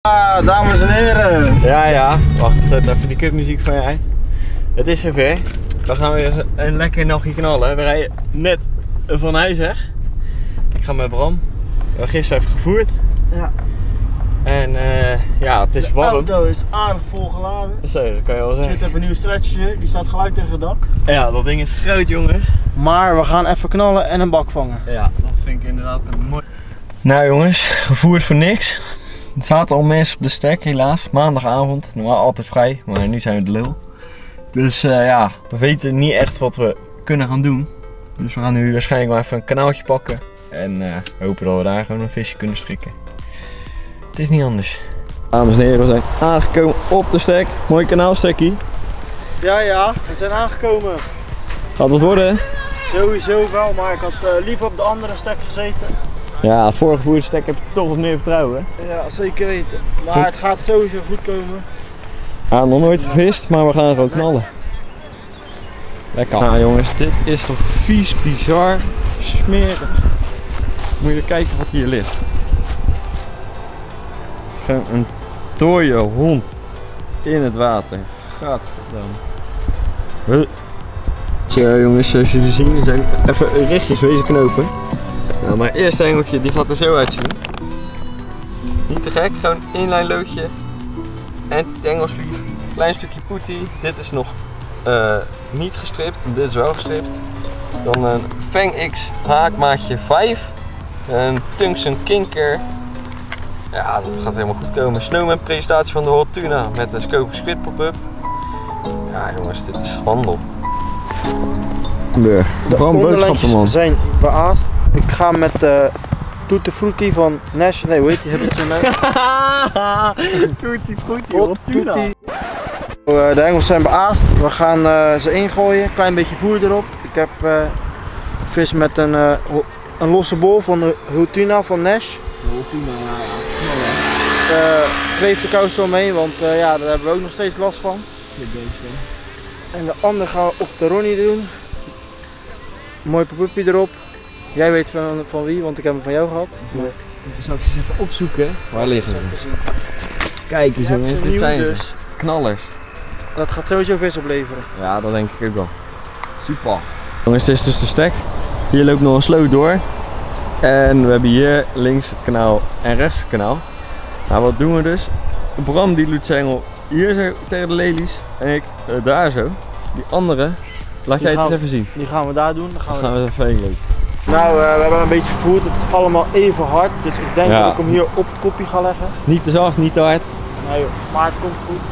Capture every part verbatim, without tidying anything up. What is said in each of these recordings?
Ah, dames en heren. Ja, ja. Wacht, zet even die kutmuziek van je uit. Het is zover. We gaan weer eens een lekker nachtje knallen. We rijden net van huis weg. Ik ga met Bram. We hebben gisteren even gevoerd. Ja. En uh, ja, het is de warm. De auto is aardig vol Zo, dat kan je wel Er zeggen. zit even een nieuw stretcher, die staat gelijk tegen het dak. Ja, dat ding is groot, jongens. Maar we gaan even knallen en een bak vangen. Ja, dat vind ik inderdaad een mooi. Nou jongens, gevoerd voor niks. Er zaten al mensen op de stek, helaas. Maandagavond, normaal altijd vrij, maar nu zijn we de lul. Dus uh, ja, we weten niet echt wat we kunnen gaan doen. Dus we gaan nu waarschijnlijk wel even een kanaaltje pakken. En uh, hopen dat we daar gewoon een visje kunnen strikken. Het is niet anders. Dames en heren, we zijn aangekomen op de stek. Mooi kanaalstekkie. Ja, ja, we zijn aangekomen. Gaat wat worden? Sowieso wel, maar ik had uh, liever op de andere stek gezeten. Ja, de vorige gevoerde stek heb ik toch wat meer vertrouwen. Ja, zeker weten. Maar het gaat sowieso goed komen. Ja, nog nooit gevist, maar we gaan gewoon knallen. Lekker. Nou jongens, dit is toch vies, bizar, smerig. Moet je kijken wat hier ligt. Het is gewoon een dode hond in het water. Gaat dan. Zo jongens, zoals jullie zien, we zijn even rechtjes wezen knopen. Nou, mijn eerste engeltje die gaat er zo uitzien. Niet te gek, gewoon inlijn loodje. Anti-tangle-sleeve, klein stukje poetie. Dit is nog uh, niet gestript, dit is wel gestript. Dan een Fang X haakmaatje vijf. Een Tungsten Kinker. Ja, dat gaat helemaal goed komen. Snowman presentatie van de Hot Tuna met een Scope Squid pop-up. Ja jongens, dit is handel. De onderlijntjes zijn beaast. Ik ga met de uh, Tutti Frutti van Nash. Nee, hoe heet die? Heb ik zo net? Tutti Frutti, Hot Tuna. Uh, de Engels zijn beaast. We gaan uh, ze ingooien. Klein beetje voer erop. Ik heb uh, vis met een, uh, een losse bol van de Hot Tuna van Nash. Hot Tuna, ja, ja. Uh, Kreeft de kous wel mee, want uh, ja, daar hebben we ook nog steeds last van. De beesten. En de andere gaan we op de Ronnie doen. Mooi pop-upje erop. Jij weet van, van wie, want ik heb hem van jou gehad. Ja. Ik zal ik eens even opzoeken. Waar liggen ze? Kijk eens jongens, dit zijn dus. ze. Knallers. Dat gaat sowieso vis opleveren. Ja, dat denk ik ook wel. Super. Jongens, dit is dus de stek. Hier loopt nog een sloot door. En we hebben hier links het kanaal en rechts het kanaal. Nou, wat doen we dus? Bram die doet zijn engel hier zo tegen de lelies. En ik uh, daar zo. Die andere, laat die jij het gaan, eens even zien. Die gaan we daar doen. Dan gaan, dan gaan we, we even heen lopen. Nou, uh, we hebben een beetje gevoerd. Het is allemaal even hard. Dus ik denk ja. dat ik hem hier op het kopje ga leggen. Niet te zacht, niet te hard. Nee joh, maar het komt goed.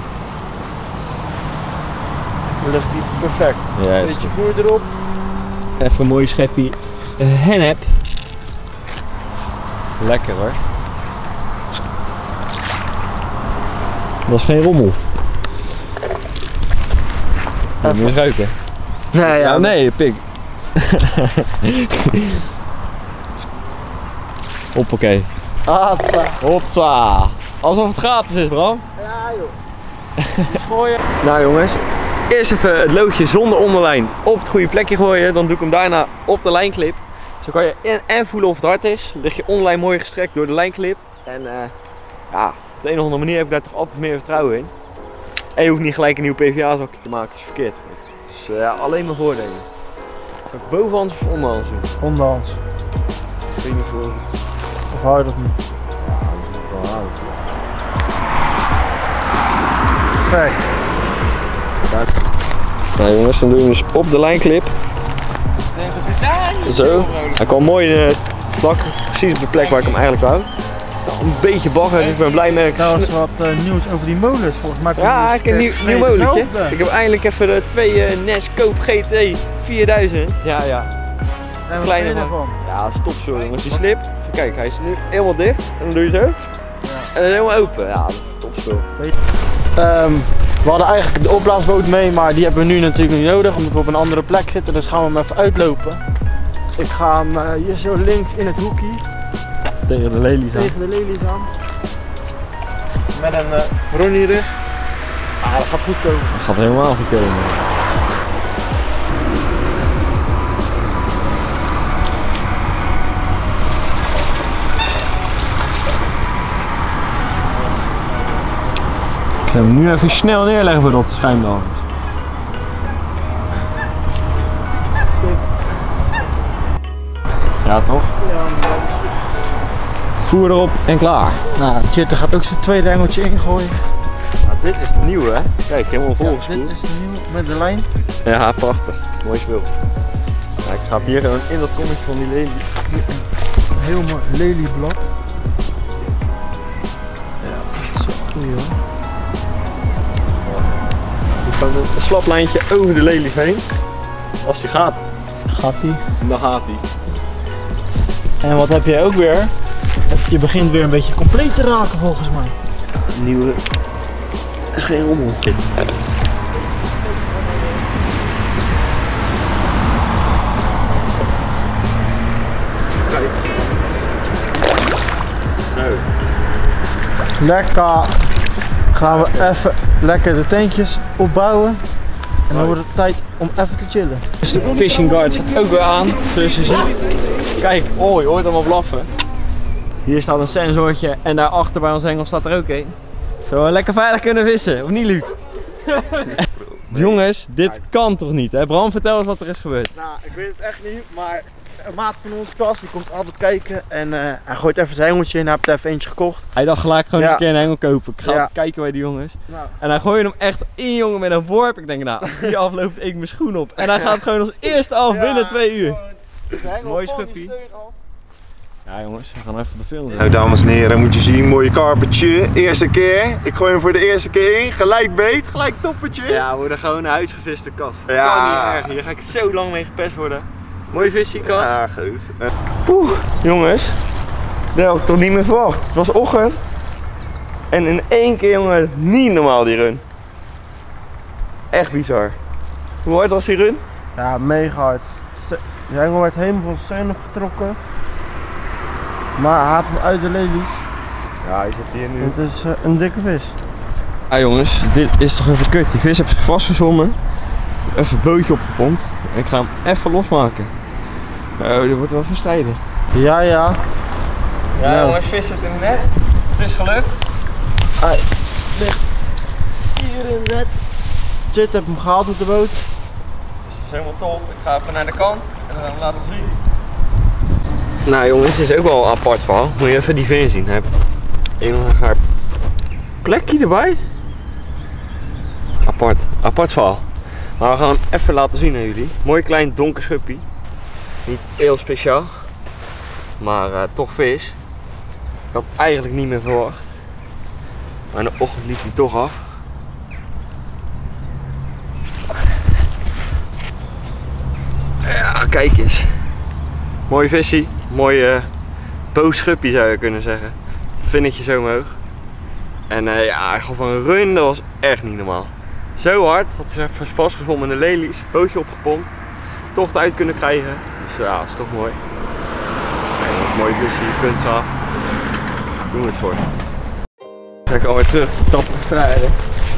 Dan ligt hij perfect. Een beetje voer erop. Even een mooi schepje uh, hennep. Lekker hoor. Dat is geen rommel. Moet je eens ruiken. Nee, ja, oh, nee, pik. Hoppakee. Hopsa. Hopsa. Alsof het gratis is, Bram. Ja joh. Gooien. Nou jongens, eerst even het loodje zonder onderlijn op het goede plekje gooien. Dan doe ik hem daarna op de lijnclip. Zo kan je in en voelen of het hard is. Dan lig je onderlijn mooi gestrekt door de lijnclip. En uh, ja, op de een of andere manier heb ik daar toch altijd meer vertrouwen in. En je hoeft niet gelijk een nieuw P V A-zakje te maken als je verkeerd gaat. Dus uh, ja, alleen maar voordelen. Bovenhands of onderhands doen? Onderhands. Ik weet niet voor. Of hou je dat niet? Ja, dat is wel houden. Perfect. Nou jongens, dan doen we hem dus op de lijnclip. Zo. Hij kwam mooi uh, plakken, precies op de plek waar ik hem eigenlijk wou. Een beetje bagger, dus ik ben blij met. Trouwens wat uh, nieuws over die molens, volgens mij. Ja, ik heb een nieuw, nieuw molentje. Ik heb eindelijk even de twee uh, Nash Cope G T vierduizend. Ja, ja. En wat kleine vind je ervan? Ja, stop zo jongens. Die slip. Kijk, hij is nu helemaal dicht. En dan doe je zo. Ja. En dan helemaal open. Ja, dat is top zo. Um, we hadden eigenlijk de opblaasboot mee, maar die hebben we nu natuurlijk niet nodig, omdat we op een andere plek zitten. Dus gaan we hem even uitlopen. Ik ga hem uh, hier zo links in het hoekje. Tegen de lelies aan. Tegen de lelies aan. Met een uh, Ronnie rig. Ah, dat gaat goed komen. Dat gaat helemaal goed komen. zal hem nu even snel neerleggen voordat het schuim af is. Ja toch? Voer erop en klaar. Nou, Chitter gaat ook zijn tweede engeltje ingooien. Nou, dit is de nieuwe hè? Kijk, helemaal volgespoeld. Ja, dit is de nieuwe met de lijn. Ja, prachtig. Mooi spul. Ja, ik ga hier gewoon in dat kommetje van die lelie. Een heel mooi lelieblad. Ja, dat is wel goed hoor. Ik ga een slaplijntje over de lelies heen. Als die gaat, Gaat die? dan gaat die. En wat heb je ook weer? Je begint weer een beetje compleet te raken volgens mij. Nieuwe. Is geen rommel. Zo. Lekker. Gaan we even lekker de tentjes opbouwen. En dan wordt het tijd om even te chillen. Dus de fishing guard staat ook weer aan, zoals je ziet. Kijk, oh, je hoort hem al blaffen. Hier staat een sensortje en daarachter bij ons hengel staat er ook een. Zo we lekker veilig kunnen vissen, of niet Luc? Jongens, dit kan toch niet hè? Bram, vertel eens wat er is gebeurd. Nou, ik weet het echt niet, maar een maat van ons, Kas, die komt altijd kijken en uh, hij gooit even zijn hengeltje in. Hij heeft er even eentje gekocht. Hij dacht gelijk gewoon Ja. eens een keer een hengel kopen. Ik ga Ja. altijd kijken bij die jongens. Nou, En hij gooit hem echt in, jongen, met een worp. Ik denk, nou, als die afloopt, ik mijn schoen op. En hij gaat gewoon als eerste af ja, binnen twee uur. gewoon de hengel Mooi van die schuppie. steun af. Ja jongens, we gaan even de film doen. Nou dames en heren, moet je zien, mooie karpertje. Eerste keer. Ik gooi hem voor de eerste keer in. Gelijk beet, gelijk toppertje. Ja, we worden gewoon een huisgeviste kast. Dat Ja. kan niet erg. Hier ga ik zo lang mee gepest worden. Mooi visje, kast. Ja, goed. Eh, Poeh, jongens. Dat had ik toch niet meer verwacht. Het was ochtend. En in één keer, jongen, niet normaal die run. Echt bizar. Hoe hard was die run? Ja, mega hard. Se- De hengel werd helemaal van zijn steun afgetrokken. Maar hij had hem uit de lelies. Ja, je zit hier En nu. het is uh, een dikke vis. Ah jongens, dit is toch even kut. Die vis heb zich vastgezwommen. Even het bootje opgepompt. En ik ga hem even losmaken. Oh, dit wordt wel gaan strijden. Ja, ja. Ja, Nou. jongens, vis zit in het net. Het is gelukt. Hij ligt hier in het net. Chit heb hem gehaald met de boot. Dus dat is helemaal top. Ik ga even naar de kant en dan gaan we laten zien. Nou jongens, dit is ook wel een apart verhaal. Moet je even die vis zien. Hij heeft een of ander plekje erbij. Apart, apart verhaal. Maar we gaan hem even laten zien aan jullie. Mooi klein donker schuppie. Niet heel speciaal. Maar uh, toch vis. Ik had eigenlijk niet meer verwacht. Maar in de ochtend liep hij toch af. Ja, kijk eens. Mooi vissie. Mooi uh, boos schuppie zou je kunnen zeggen. Vinnetje zo omhoog. En uh, ja, hij gaf een run, dat was echt niet normaal. Zo hard, had ze even vastgezwommen in de lelies, bootje opgepompt. Tocht uit kunnen krijgen. Dus ja, dat is toch mooi. Kijk, dat is een mooie vissie, punt gaaf. Doen we het voor. Dan ga ik alweer terug tappen vrijden.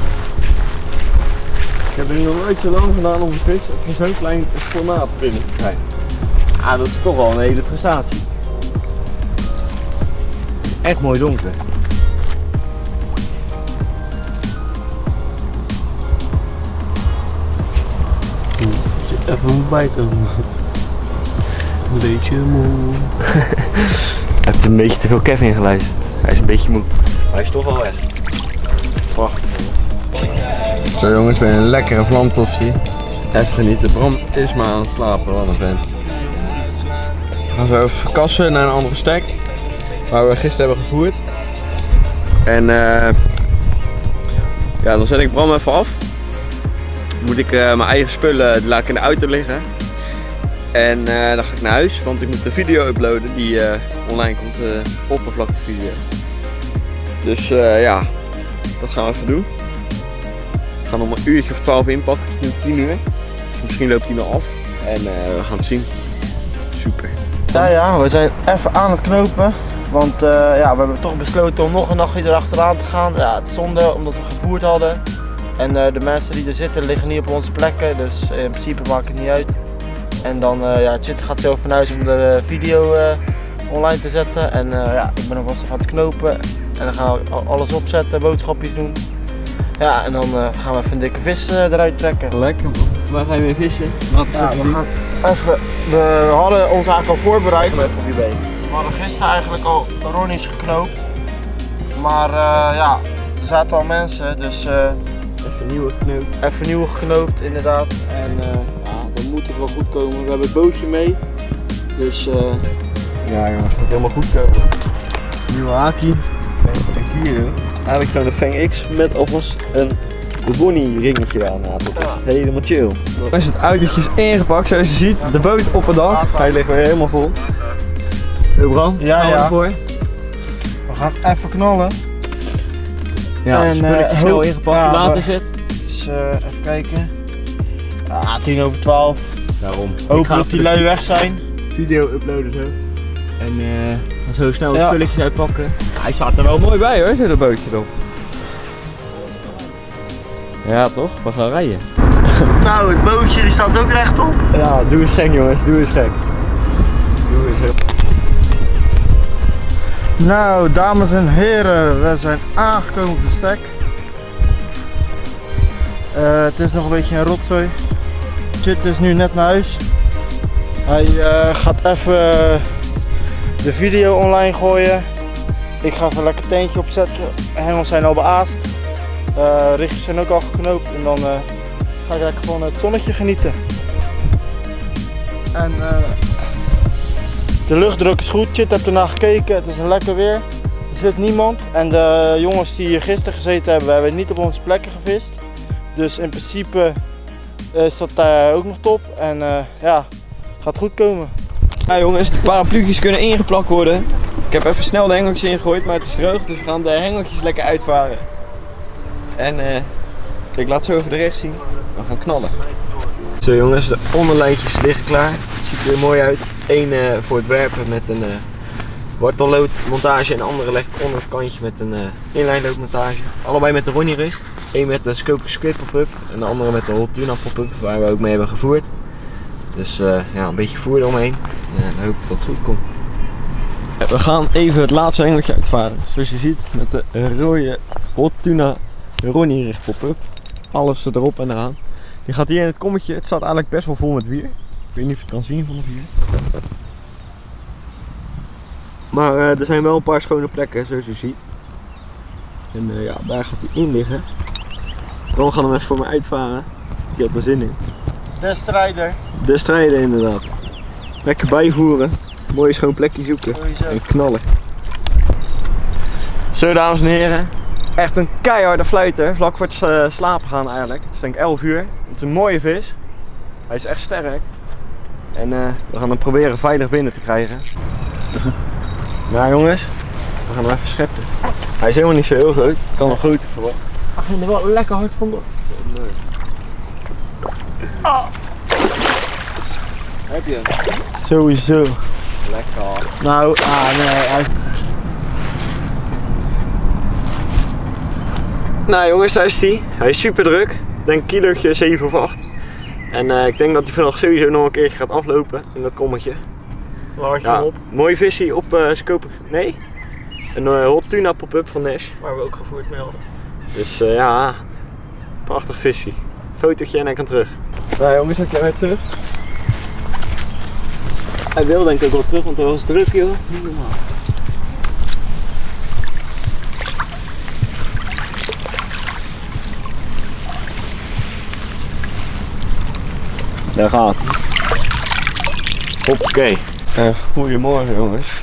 Ik heb er nog nooit zo lang gedaan om een vis op zo'n klein formaat binnen te krijgen. Ah, dat is toch wel een hele prestatie. Echt mooi donker. Even moet bijkomen. Een beetje moe. Hij heeft een beetje te veel Kevin geluisterd. Hij is een beetje moe. Maar hij is toch wel weg. Prachtig. Zo jongens, weer een lekkere vlamtossie. Even genieten. Bram is maar aan het slapen, wat een vent. We gaan zo even verkassen naar een andere stek. Waar we gisteren hebben gevoerd. En uh, ja, dan zet ik Bram even af. Moet ik uh, mijn eigen spullen, die laat ik in de auto liggen. En uh, dan ga ik naar huis, want ik moet de video uploaden die uh, online komt, de uh, oppervlaktevideo. Dus uh, ja, dat gaan we even doen. We gaan om een uurtje of twaalf inpakken, het is nu tien uur. Dus misschien loopt hij nog af en uh, we gaan het zien. Super. Ja, ja, we zijn even aan het knopen. Want uh, ja, we hebben toch besloten om nog een nachtje erachteraan te gaan. Ja, het is zonde omdat we gevoerd hadden. En uh, de mensen die er zitten liggen niet op onze plekken, dus in principe maakt het niet uit. En dan uh, ja, Chit gaat zo van huis om de video uh, online te zetten. En uh, ja, ik ben alvast aan het knopen. En dan gaan we alles opzetten, boodschapjes doen. Ja, en dan uh, gaan we even een dikke vis uh, eruit trekken. Lekker man. Waar ga je mee vissen? Wat ja, we gaan even, we hadden ons eigenlijk al voorbereid. Even op je been. We hadden gisteren eigenlijk al ronnies geknoopt. Maar uh, ja, er zaten al mensen, dus uh, even nieuwe geknoopt. Even nieuwe geknoopt inderdaad. En uh, ja, dan moet het wel goed komen. We hebben het bootje mee. Dus uh, ja jongens, het moet helemaal goed komen. Nieuwe haakje. En kilo. Eigenlijk gewoon de Feng X met alvast een Ronnie ringetje aan. Ja. Helemaal chill. Dan is het autootje ingepakt zoals je ziet. De boot op het dak. Hij ligt weer helemaal vol. Zo Bram, ja, ja. Ervoor. We gaan even knallen. Ja, en spulletje uh, snel ingepakt. Hoe laat is het? Dus uh, even kijken. Ah, tien over twaalf. Daarom. Hopen dat die lui weg zijn. Video uploaden zo. En uh, zo snel de ja. spulletjes uitpakken. Ja, hij staat er wel mooi bij hoor, zo dat bootje erop. Ja toch, we gaan rijden. Nou, het bootje die staat ook rechtop. Ja, doe eens gek jongens, doe eens gek. Doe eens gek. Nou, dames en heren, we zijn aangekomen op de stek. Uh, het is nog een beetje een rotzooi. Chit is nu net naar huis. Hij uh, gaat even uh, de video online gooien. Ik ga even lekker tentje opzetten. Hengels zijn al beaast. Uh, richtjes zijn ook al geknoopt. En dan uh, ga ik lekker van het zonnetje genieten. En uh, de luchtdruk is goed. Chit heeft ernaar gekeken. Het is een lekker weer. Er zit niemand. En de jongens die hier gisteren gezeten hebben, hebben niet op onze plekken gevist. Dus in principe is dat uh, ook nog top. En uh, ja, gaat goed komen. Ja jongens, de parapluutjes kunnen ingeplakt worden. Ik heb even snel de hengeltjes ingegooid, maar het is droog. Dus we gaan de hengeltjes lekker uitvaren. En uh, ik laat zo even de rechts zien. We gaan knallen. Zo jongens, de onderlijntjes liggen klaar. Ziet er weer mooi uit. Eén uh, voor het werpen met een uh, wortelloodmontage en de andere leg ik onder het kantje met een uh, inlijnloodmontage. Allebei met de Ronnie rig. Eén met de Scope Squid pop-up en de andere met de Hot Tuna pop-up waar we ook mee hebben gevoerd. Dus uh, ja, een beetje voer eromheen. En dan hoop ik dat het goed komt. We gaan even het laatste hengeltje uitvaren. Zoals je ziet met de rode Hot Tuna Ronnie rig pop-up. Alles erop en eraan. Die gaat hier in het kommetje. Het staat eigenlijk best wel vol met wier. Ik weet niet of je het kan zien vanaf hier. Maar uh, er zijn wel een paar schone plekken zoals je ziet. En uh, ja, daar gaat hij in liggen. Bram gaat hem even voor me uitvaren. Die had er zin in. De strijder. De strijder inderdaad. Lekker bijvoeren. Mooi schoon plekje zoeken. Sowieso. En knallen. Zo dames en heren. Echt een keiharde fluiter. Vlak voor het uh, slapen gaan eigenlijk. Het is denk ik elf uur. Het is een mooie vis. Hij is echt sterk. En uh, we gaan hem proberen veilig binnen te krijgen. Nou jongens, we gaan hem even scheppen. Hij is helemaal niet zo heel groot. Ik kan nog groter verwachten. Hij ging er wel lekker hard vandoor. Nee. Ah. Heb je hem? Sowieso. Lekker. Nou, ah nee. Hij... Nou jongens, daar is hij. Hij is super druk. Ik denk een kilootje zeven of acht. En uh, ik denk dat hij vandaag sowieso nog een keertje gaat aflopen in dat kommetje. Waar had je ja, hem op? Mooie visie op uh, Scope. Nee? Een uh, Hot Tuna pop-up van Nash. Waar we ook gevoerd mee hadden. Dus uh, ja, prachtig visie. Fotootje en hij kan terug. Nou jongens, heb jij weer terug? Hij wil denk ik ook wel terug, want hij was druk joh. Niet normaal. Daar gaat hij. Hoppakee. Uh, goedemorgen jongens.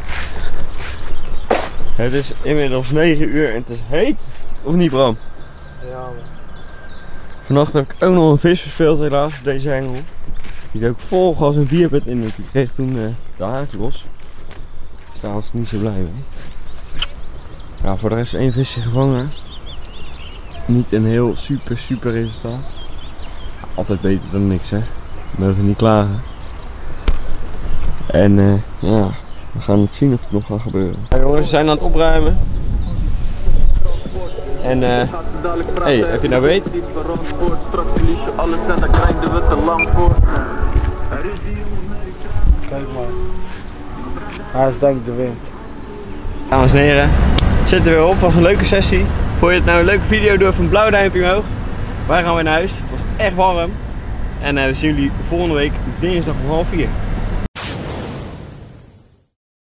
Het is inmiddels negen uur en het is heet. Of niet Bram? Ja man. Vannacht heb ik ook nog een vis verspeeld helaas op deze hengel. Die ook vol gas en bierbed in het. Ik kreeg toen uh, de haak los. Dus daar was ik niet zo blij mee. Ja, voor de rest één visje gevangen. Niet een heel super super resultaat. Altijd beter dan niks hè. We mogen niet klagen. En uh, ja, we gaan het zien of het nog gaat gebeuren. Ja, jongens, we zijn aan het opruimen. En eh, uh, hey, heb je nou weet? Kijk maar. Hij is denk ik de wind. Dames en heren, het zit er weer op. Was een leuke sessie. Vond je het nou een leuke video? Doe even een blauw duimpje omhoog. Wij gaan weer naar huis. Het was echt warm. En uh, we zien jullie volgende week dinsdag om half vier.